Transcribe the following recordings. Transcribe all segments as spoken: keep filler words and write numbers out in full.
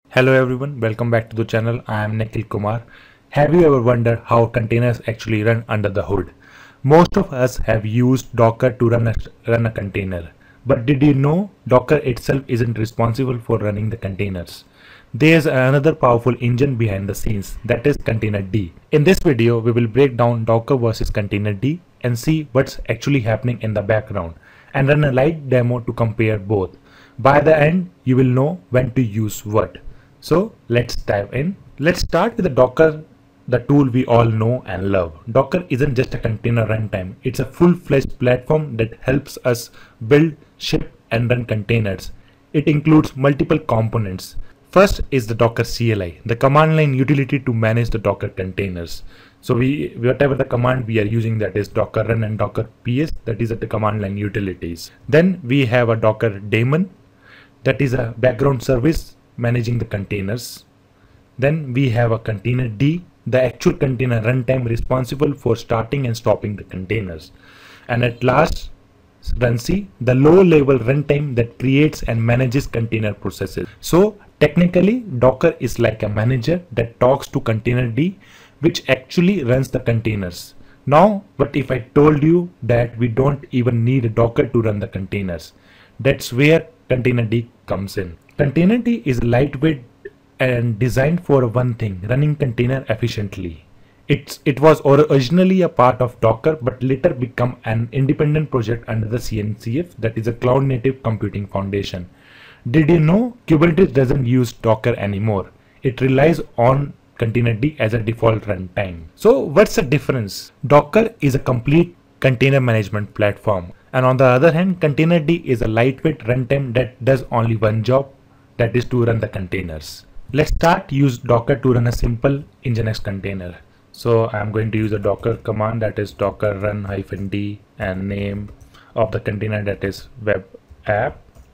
Hello everyone, welcome back to the channel. I am Nikhil Kumar. Have you ever wondered how containers actually run under the hood? Most of us have used Docker to run a, run a container. But did you know Docker itself isn't responsible for running the containers? There's another powerful engine behind the scenes, that is Containerd. In this video, we will break down Docker versus Containerd and see what's actually happening in the background and run a light demo to compare both. By the end, you will know when to use what. So let's dive in. Let's start with the Docker, the tool we all know and love. Docker isn't just a container runtime. It's a full-fledged platform that helps us build, ship, and run containers. It includes multiple components. First is the Docker C L I, the command line utility to manage the Docker containers. So we, whatever the command we are using, that is Docker run and Docker P S, that is at the command line utilities. Then we have a Docker daemon, that is a background service managing the containers. Then we have a Containerd, the actual container runtime responsible for starting and stopping the containers. And at last, runc, the low level runtime that creates and manages container processes. So technically, Docker is like a manager that talks to Containerd, which actually runs the containers. Now, what if I told you that we don't even need a Docker to run the containers? That's where Containerd comes in. Containerd is lightweight and designed for one thing, running container efficiently. It's, it was originally a part of Docker, but later become an independent project under the C N C F, that is a Cloud Native Computing Foundation. Did you know Kubernetes doesn't use Docker anymore? It relies on Containerd as a default runtime. So what's the difference? Docker is a complete container management platform. And on the other hand, Containerd is a lightweight runtime that does only one job, that is to run the containers. Let's start use Docker to run a simple Nginx container. So I'm going to use a Docker command, that is docker run hyphen d, and name of the container, that is web app.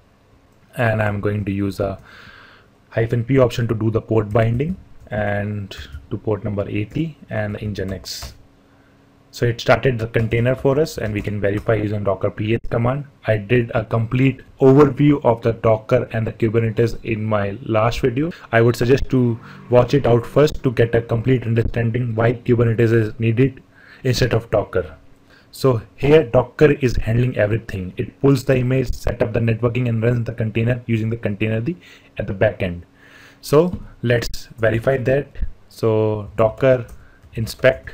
And I'm going to use a hyphen p option to do the port binding and to port number eighty and Nginx. So it started the container for us and we can verify using docker ps command. I did a complete overview of the Docker and the Kubernetes in my last video. I would suggest to watch it out first to get a complete understanding why Kubernetes is needed instead of Docker. So here Docker is handling everything. It pulls the image, set up the networking and runs the container using the Containerd at the back end. So let's verify that. So docker inspect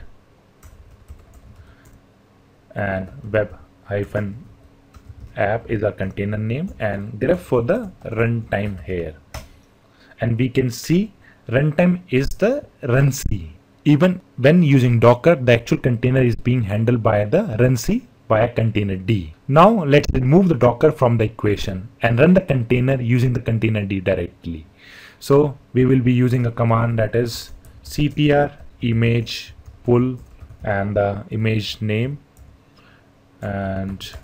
and web hyphen app is our container name and grep for the runtime here. And we can see runtime is the runc. Even when using Docker, the actual container is being handled by the runc via Containerd. Now let's remove the Docker from the equation and run the container using the Containerd directly. So we will be using a command, that is ctr image pull and the image name and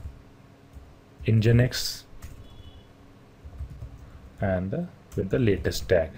Nginx and the, with the latest tag.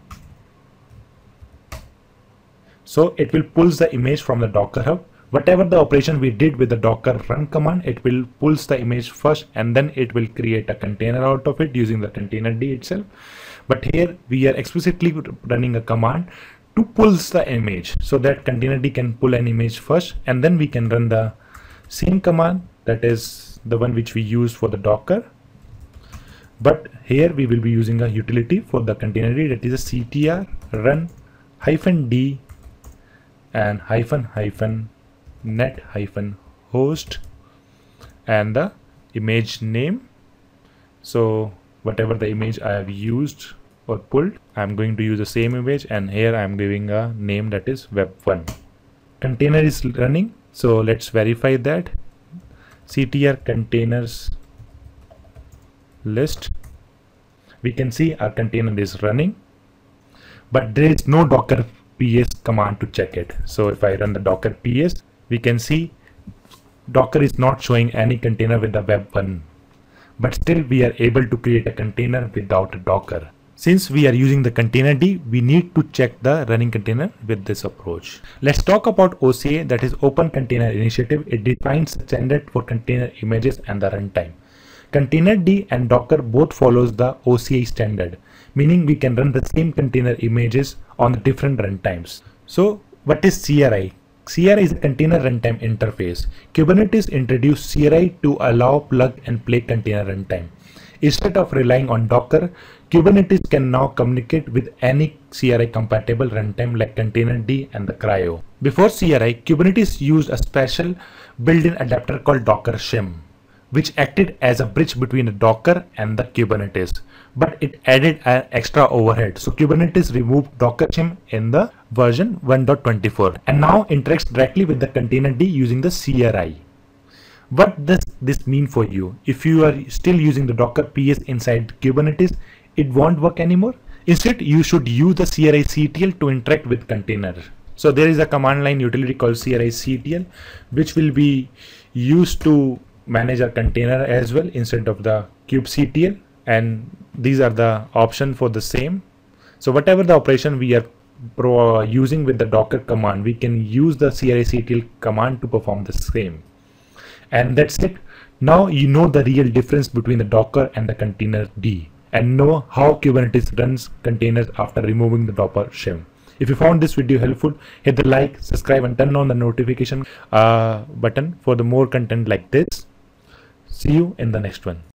So it will pull the image from the Docker Hub. Whatever the operation we did with the docker run command, it will pulls the image first and then it will create a container out of it using the Containerd itself. But here we are explicitly running a command to pull the image so that Containerd can pull an image first and then we can run the same command, that is the one which we use for the Docker. But here we will be using a utility for the Containerd, that is a ctr run hyphen d and hyphen hyphen net hyphen host and the image name. So whatever the image I have used or pulled, I'm going to use the same image and here I'm giving a name, that is web one. Container is running, so let's verify that. Ctr containers list. We can see our container is running, but there is no docker ps command to check it. So if I run the docker ps, we can see Docker is not showing any container with the web one, but still we are able to create a container without a Docker. Since we are using the Containerd, we need to check the running container with this approach. Let's talk about O C I, that is Open Container Initiative. It defines the standard for container images and the runtime. Containerd and Docker both follows the O C I standard, meaning we can run the same container images on the different runtimes. So what is C R I? C R I is a container runtime interface. Kubernetes introduced C R I to allow plug and play container runtime. Instead of relying on Docker, Kubernetes can now communicate with any C R I compatible runtime like Containerd and the C R I. Before C R I, Kubernetes used a special built-in adapter called dockershim, which acted as a bridge between the Docker and the Kubernetes, but it added an extra overhead. So Kubernetes removed dockershim in the version one point twenty-four and now interacts directly with the Containerd using the C R I. What does this mean for you? If you are still using the Docker P S inside Kubernetes, it won't work anymore. Instead, you should use the C R I C T L to interact with container. So there is a command line utility called C R I C T L, which will be used to manage a container as well instead of the kubectl, and these are the options for the same. So whatever the operation we are pro using with the Docker command, we can use the C R I C T L command to perform the same. And that's it. Now you know the real difference between the Docker and the Containerd, and know how Kubernetes runs containers after removing the dockershim. If you found this video helpful, hit the like, subscribe and turn on the notification uh, button for the more content like this. See you in the next one.